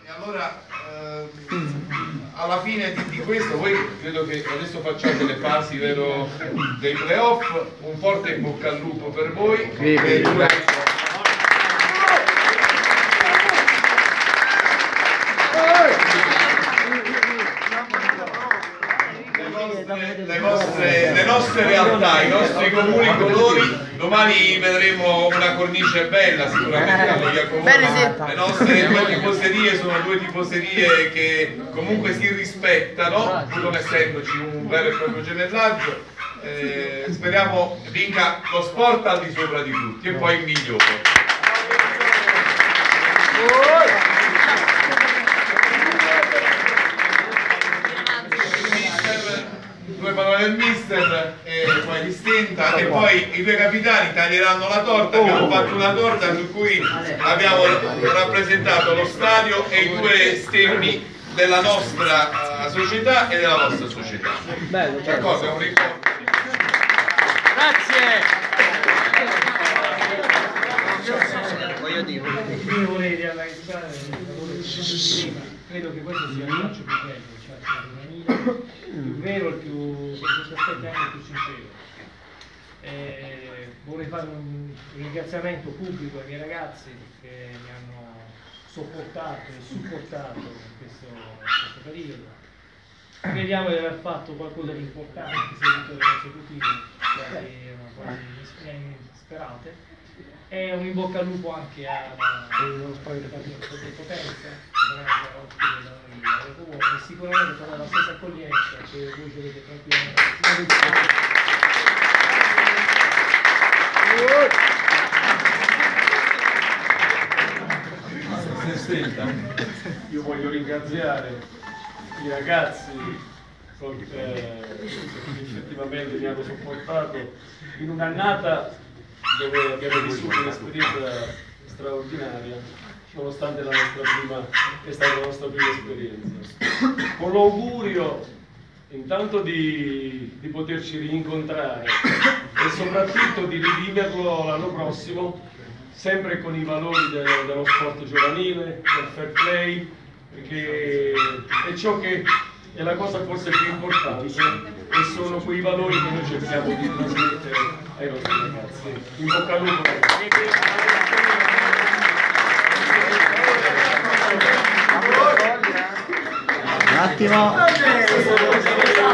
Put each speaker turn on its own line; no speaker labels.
E allora alla fine di questo voi credo che adesso facciate le fasi, vero, dei playoff. Un forte in bocca al lupo per voi. Le nostre realtà, i nostri comuni colori. Domani vedremo una cornice bella sicuramente. Le nostre due tifoserie sono due tifoserie che comunque si rispettano, pur non essendoci un vero e proprio gemellaggio. Speriamo vinca lo sport al di sopra di tutti e poi il migliore. Due parole al mister e poi di stenta, e poi i due capitani taglieranno la torta. Abbiamo fatto una torta su cui abbiamo rappresentato lo stadio e i due stemmi della nostra società e della vostra società. Bello, d'accordo, è un ricordo.
Grazie. Io vorrei realizzare credo che questo sia il calcio più bello, cioè più vero, il più, per questi aspetti anche più sincero. Vorrei fare un ringraziamento pubblico ai miei ragazzi che mi hanno sopportato e supportato in questo periodo. Crediamo di aver fatto qualcosa di importante, sia vittorie consecutive, quasi insperate. E un in bocca al lupo anche allo sport di Potenza, e sicuramente farà la stessa accoglienza che voi ci avete tranquillamente.
Io voglio ringraziare i ragazzi che effettivamente mi hanno sopportato in un'annata dove abbiamo vissuto un'esperienza straordinaria, nonostante è stata la nostra prima esperienza. Con l'augurio intanto di poterci rincontrare e soprattutto di riviverlo l'anno prossimo, sempre con i valori dello sport giovanile, del fair play, perché è ciò che è la cosa forse più importante e sono quei valori che noi cerchiamo di trasmettere ai nostri ragazzi. In bocca al lupo.
Un attimo.